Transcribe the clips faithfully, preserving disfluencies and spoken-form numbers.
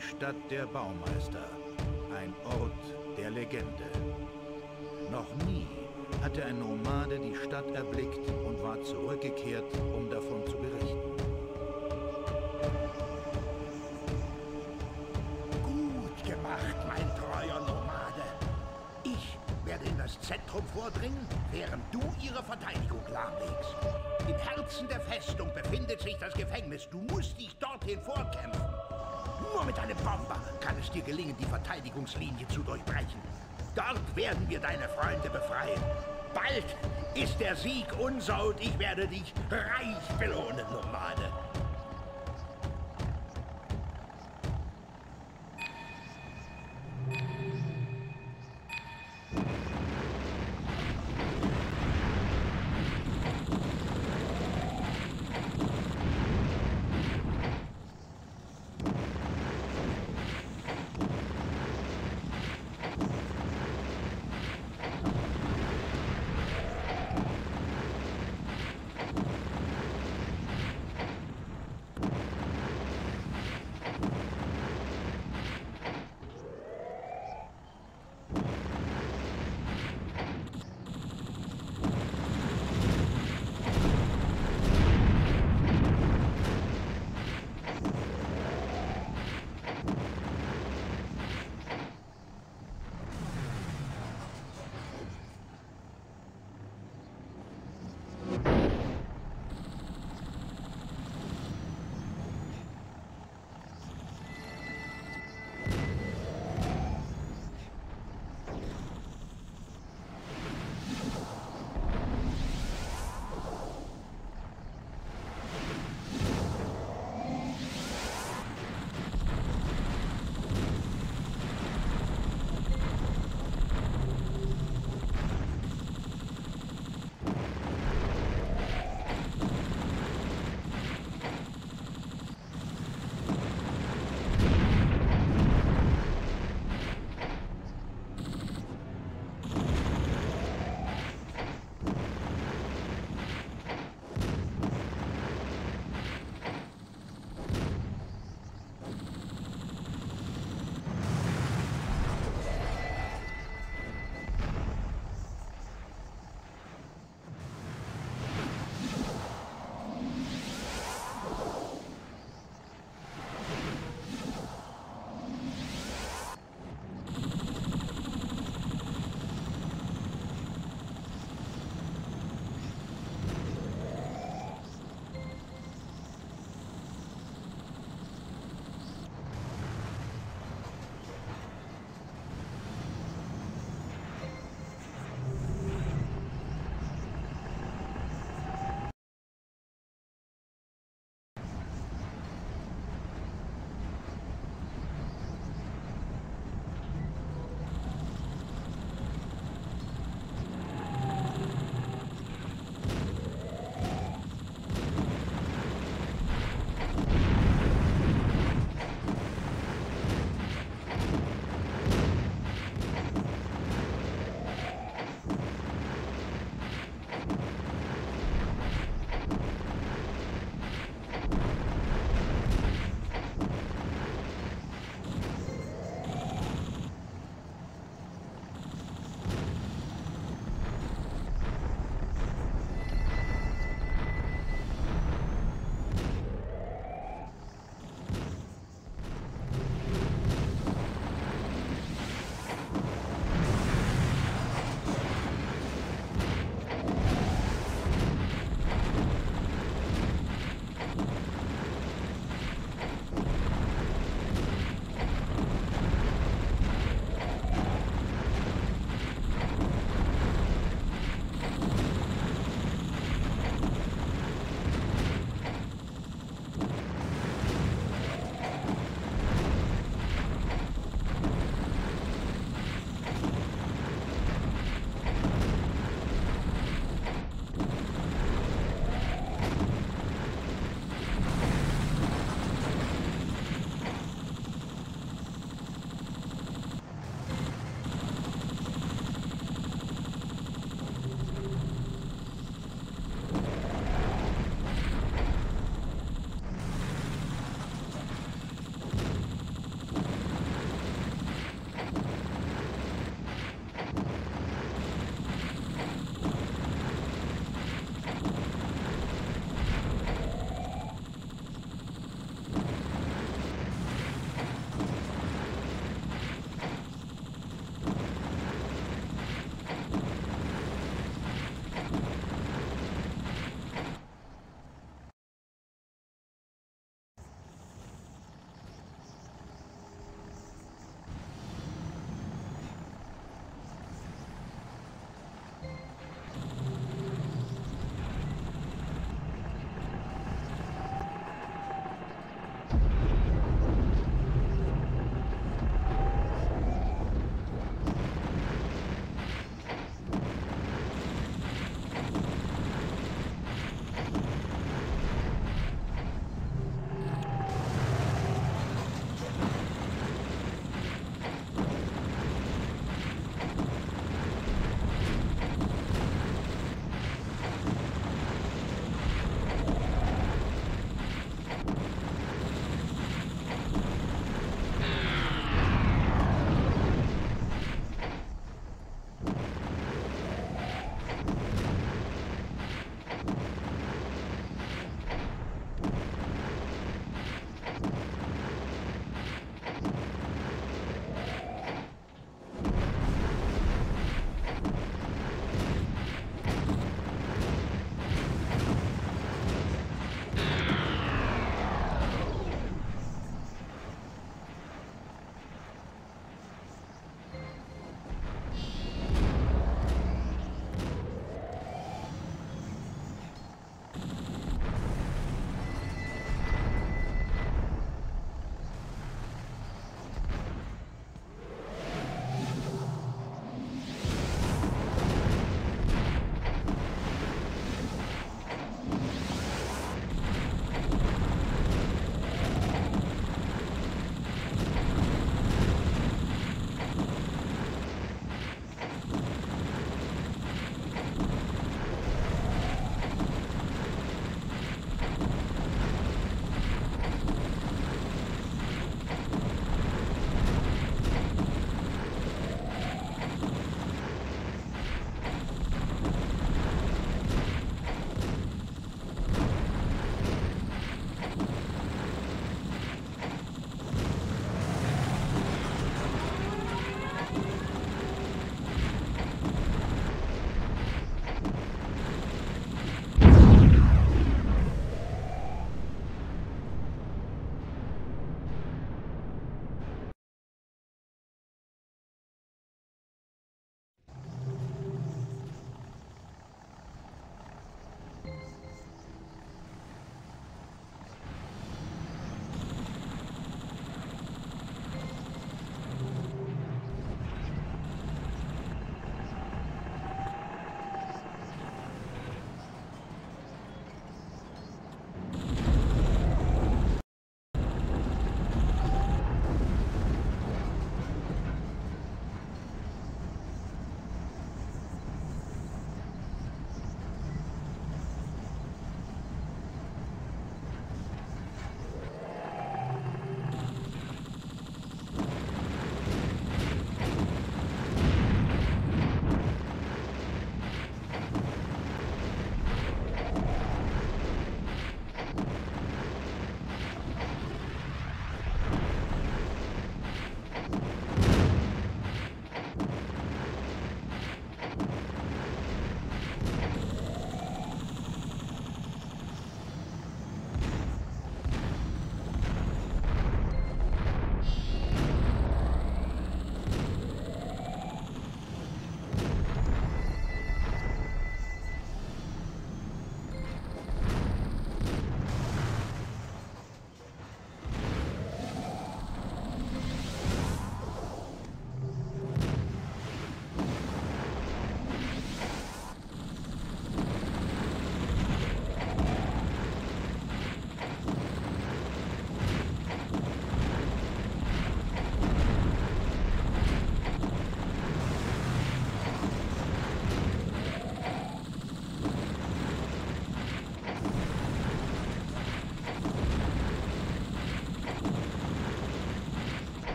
Stadt der Baumeister. Ein Ort der Legende. Noch nie hatte ein Nomade die Stadt erblickt und war zurückgekehrt, um davon zu berichten. Gut gemacht, mein treuer Nomade. Ich werde in das Zentrum vordringen, während du ihre Verteidigung lahmlegst. Im Herzen der Festung befindet sich das Gefängnis. Du musst dich dorthin vorkämpfen. Nur mit einem Bomber kann es dir gelingen, die Verteidigungslinie zu durchbrechen. Dort werden wir deine Freunde befreien. Bald ist der Sieg unser und ich werde dich reich belohnen, Nomade.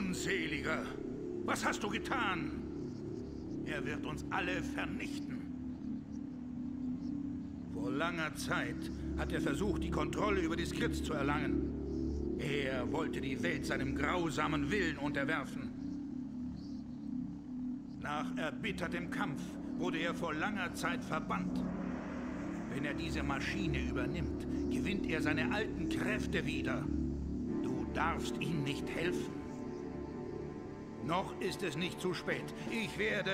Unseliger! Was hast du getan? Er wird uns alle vernichten. Vor langer Zeit hat er versucht, die Kontrolle über die Skrits zu erlangen. Er wollte die Welt seinem grausamen Willen unterwerfen. Nach erbittertem Kampf wurde er vor langer Zeit verbannt. Wenn er diese Maschine übernimmt, gewinnt er seine alten Kräfte wieder. Du darfst ihm nicht helfen. Noch ist es nicht zu spät. Ich werde...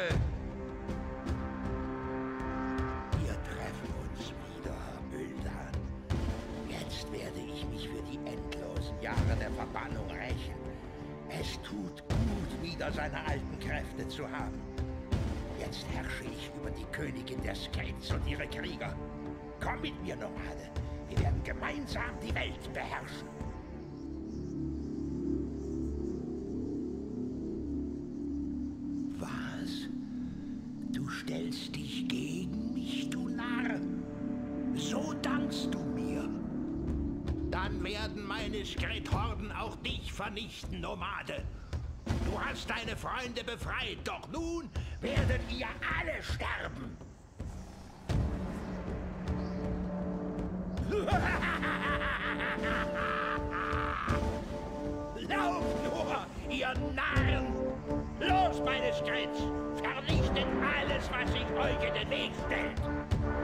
Wir treffen uns wieder, Uldan. Jetzt werde ich mich für die endlosen Jahre der Verbannung rächen. Es tut gut, wieder seine alten Kräfte zu haben. Jetzt herrsche ich über die Königin der Skates und ihre Krieger. Komm mit mir, Nomade. Wir werden gemeinsam die Welt beherrschen. Was? Du stellst dich gegen mich, du Narr? So dankst du mir. Dann werden meine Skret-Horden auch dich vernichten, Nomade. Du hast deine Freunde befreit, doch nun werdet ihr alle sterben. Lauft nur, ihr Narren! Los, meine Skrets! Vernichtet alles, was sich euch in den Weg stellt!